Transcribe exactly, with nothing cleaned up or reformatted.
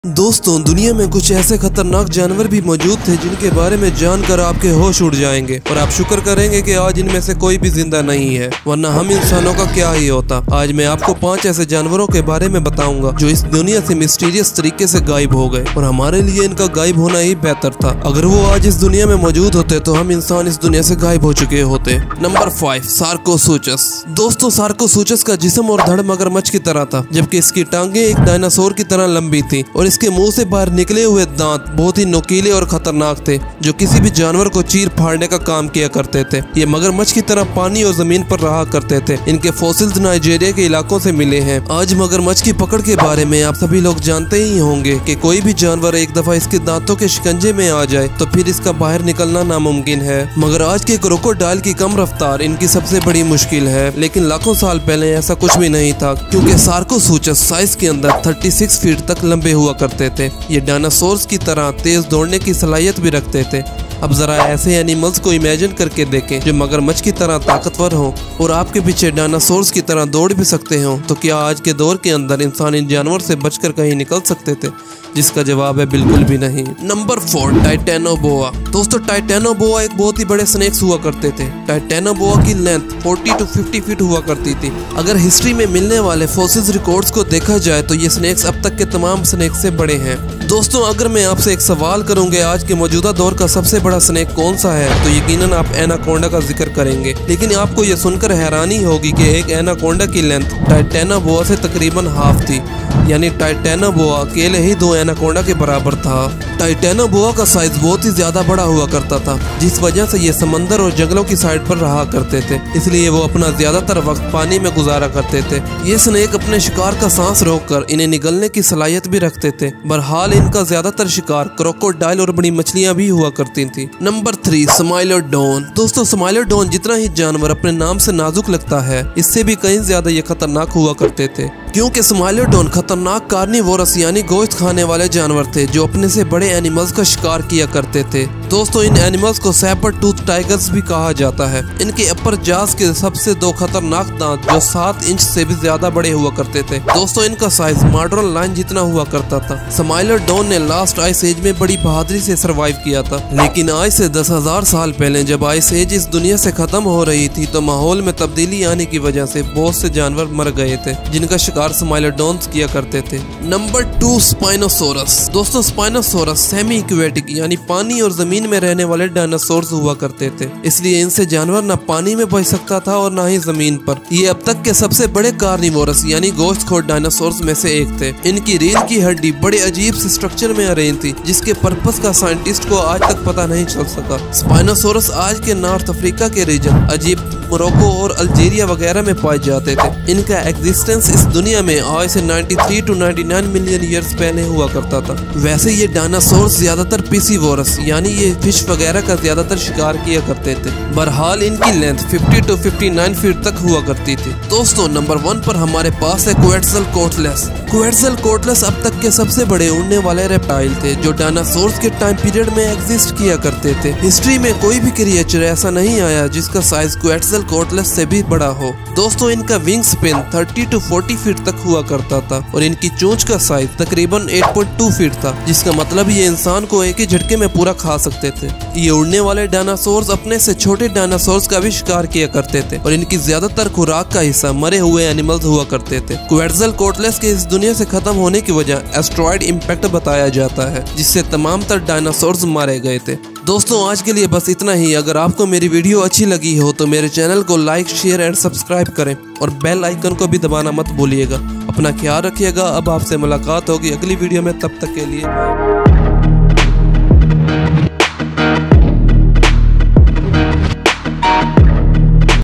दोस्तों, दुनिया में कुछ ऐसे खतरनाक जानवर भी मौजूद थे जिनके बारे में जानकर आपके होश उड़ जाएंगे और आप शुक्र करेंगे कि आज इनमें से कोई भी जिंदा नहीं है, वरना हम इंसानों का क्या ही होता। आज मैं आपको पांच ऐसे जानवरों के बारे में बताऊंगा जो इस दुनिया से मिस्टीरियस तरीके से गायब हो गए और हमारे लिए इनका गायब होना ही बेहतर था। अगर वो आज इस दुनिया में मौजूद होते तो हम इंसान इस दुनिया से गायब हो चुके होते। Number five, Sarcosuchus. दोस्तों, सार्कोसुचस का जिस्म और धड़ मगरमच्छ की तरह था, जबकि इसकी टांगे एक डायनासोर की तरह लंबी थी और इसके मुंह से बाहर निकले हुए दांत बहुत ही नुकीले और खतरनाक थे, जो किसी भी जानवर को चीर फाड़ने का काम किया करते थे। ये मगरमच्छ की तरह पानी और जमीन पर रहा करते थे। इनके फॉसिल्स नाइजीरिया के इलाकों से मिले हैं। आज मगरमच्छ की पकड़ के बारे में आप सभी लोग जानते ही होंगे कि कोई भी जानवर एक दफा इसके दांतों के शिकंजे में आ जाए तो फिर इसका बाहर निकलना नामुमकिन है। मगर आज के क्रोकोडाइल की कम रफ्तार इनकी सबसे बड़ी मुश्किल है, लेकिन लाखों साल पहले ऐसा कुछ भी नहीं था, क्योंकि सार्कोसुचस साइज के अंदर छत्तीस फीट तक लंबे हुआ करते थे। ये डायनासोर्स की तरह तेज दौड़ने की सलाहियत भी रखते थे। अब जरा ऐसे एनिमल्स को इमेजिन करके देखें जो मगरमच्छ की तरह ताकतवर हो और आपके पीछे डायनासोर्स की तरह दौड़ भी सकते हो, तो क्या आज के दौर के अंदर इंसान इन जानवर से बचकर कहीं निकल सकते थे? जिसका जवाब है बिल्कुल भी नहीं। Number four, Titanoboa. दोस्तों, टाइटेनोबोआ एक बहुत ही बड़े स्नेक्स हुआ करते थे। टाइटेनोबोआ की लेंथ चालीस टू पचास फीट हुआ करती थी। अगर हिस्ट्री में मिलने वाले फॉसिल्स रिकॉर्ड्स को देखा जाए तो ये स्नेक्स अब तक के तमाम स्नेक्स से बड़े हैं। दोस्तों, अगर मैं आपसे एक सवाल करूंगे आज के मौजूदा दौर का सबसे बड़ा स्नेक कौन सा है, तो यकीनन आप एनाकोंडा का जिक्र करेंगे। लेकिन आपको यह सुनकर हैरानी होगी कि एक एनाकोंडा की लेंथ टाइटेनोबोआ से तकरीबन हाफ थी, यानी टाइटेनोबोआ अकेले ही दो एनाकोंडा के बराबर था। टाइटेनोबोआ का साइज बहुत ही ज्यादा बड़ा हुआ करता था, जिस वजह से ये समंदर और जंगलों की साइड पर रहा करते थे, इसलिए वो अपना ज्यादातर वक्त पानी में गुजारा करते थे। ये स्नेक अपने शिकार का सांस रोककर इन्हें निगलने की सलाहियत भी रखते थे। बहरहाल इनका ज्यादातर शिकार क्रोकोडाइल और बड़ी मछलियां भी हुआ करती थी। Number three, Smilodon. दोस्तों, स्माइलोडोन जितना ही जानवर अपने नाम से नाजुक लगता है, इससे भी कहीं ज्यादा ये खतरनाक हुआ करते थे, क्योंकि स्माइलोडोन खतरनाक कार्निवोरस यानी गोश्त खाने वाले जानवर थे जो अपने से बड़े एनिमल्स का शिकार किया करते थे। दोस्तों, इन एनिमल्स को सैबर टूथ टाइगर्स भी कहा जाता है। इनके अपर जाज के सबसे दो खतरनाक दांत जो सात इंच से भी ज्यादा बड़े हुआ करते थे। दोस्तों, इनका साइज मॉडर्न लाइन जितना हुआ करता था। स्माइलोडोन ने लास्ट आइस एज में बड़ी बहादुरी से सरवाइव किया था, लेकिन आज से दस हजार साल पहले जब आइस एज इस दुनिया से खत्म हो रही थी तो माहौल में तब्दीली आने की वजह से बहुत से जानवर मर गए थे जिनका शिकार स्माइलोडोन्स किया करते थे। Number two, Spinosaurus. दोस्तों, स्पाइनोसोरस सेमी एक्वेटिक यानी पानी और जमीन में रहने वाले डायनासोर्स हुआ करते थे, इसलिए इनसे जानवर न पानी में बच सकता था और न ही जमीन पर। ये अब तक के सबसे बड़े कार्निवोरस यानी गोश्तखोर डायनासोर्स में से एक थे। इनकी रीढ़ की हड्डी बड़े अजीब से स्ट्रक्चर में अरेंज थी, जिसके पर्पस का साइंटिस्ट को आज तक पता नहीं चल सका। स्पाइनोसोरस आज के नॉर्थ अफ्रीका के रीजन इजिप्ट, मोरक्को और अल्जीरिया वगैरह में पाए जाते थे। इनका एग्जिस्टेंस इस दुनिया में आज से तिरानवे टू निन्यानवे मिलियन ईयर्स पहले हुआ करता था। वैसे ये डायनासोर्स ज्यादातर पिसीवोरस यानी ये फिश वगैरह का ज्यादातर शिकार किया करते थे। बहरहाल इनकी लेंथ पचास टू उनसठ फीट तक हुआ करती थी। दोस्तों, नंबर वन पर हमारे पास है क्वेट्ज़लकोटलेस। क्वेट्ज़लकोटलेस अब तक के सबसे बड़े उड़ने वाले रेप्टाइल थे जो डायनासोर्स के टाइम पीरियड में एग्जिस्ट किया करते थे। हिस्ट्री में कोई भी क्रिएचर ऐसा नहीं आया जिसका साइज क्वेट्ज़लकोटलेस से भी बड़ा हो। दोस्तों, इनका विंग स्पेन तीस टू चालीस फीट तक हुआ करता था और इनकी चोंच का साइज तकरीबन आठ पॉइंट दो फीट था, जिसका मतलब ये इंसान को एक ही झटके में पूरा खा सकते थे। ये उड़ने वाले डायनासोर्स अपने से छोटे डायनासोर्स का भी शिकार किया करते थे और इनकी ज्यादातर खुराक का हिस्सा मरे हुए एनिमल्स हुआ करते थे। क्वेट्ज़लकोटलेस के इस दुनिया से खत्म होने की वजह एस्टेरॉयड इम्पैक्ट बताया जाता है, जिससे तमाम तर डायनासोर्स मारे गए थे। दोस्तों, आज के लिए बस इतना ही। अगर आपको मेरी वीडियो अच्छी लगी हो तो मेरे चैनल को लाइक, शेयर एंड सब्सक्राइब करें और बेल आइकन को भी दबाना मत भूलिएगा। अपना ख्याल रखिएगा। अब आपसे मुलाकात होगी अगली वीडियो में, तब तक के लिए